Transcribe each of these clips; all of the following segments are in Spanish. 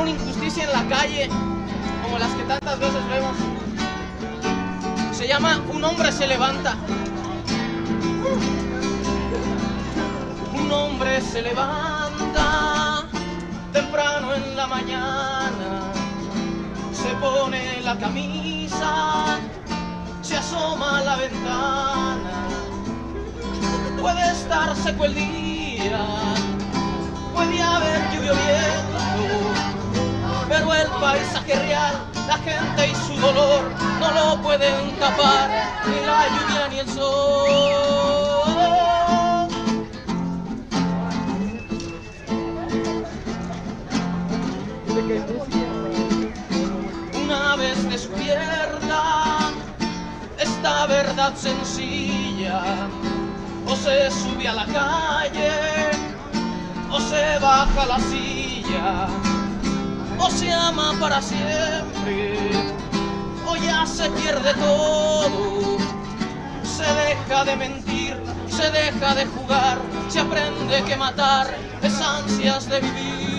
Una injusticia en la calle, como las que tantas veces vemos. Se llama Un hombre se levanta. Un hombre se levanta temprano en la mañana, se pone la camisa, se asoma a la ventana. Puede estar seco el día, puede haber lluvia o viento, pero el paisaje real, la gente y su dolor no lo pueden tapar ni la lluvia ni el sol. Una vez despierta esta verdad sencilla, o se sube a la calle, o se baja la silla, o se ama para siempre, o ya se pierde todo. Se deja de mentir, se deja de jugar, se aprende que matar es ansias de vivir.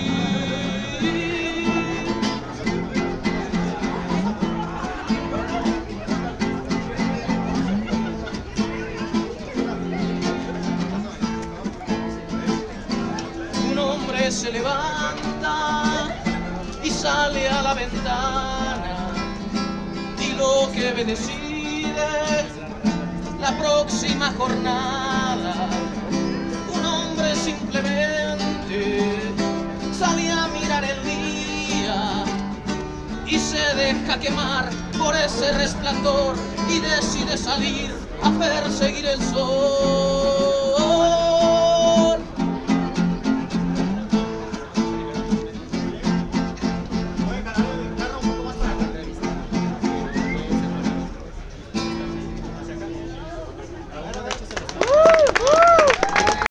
Un hombre se levanta y sale a la ventana, y lo que ve decide la próxima jornada. Un hombre simplemente sale a mirar el día y se deja quemar por ese resplandor y decide salir a perseguir el sol.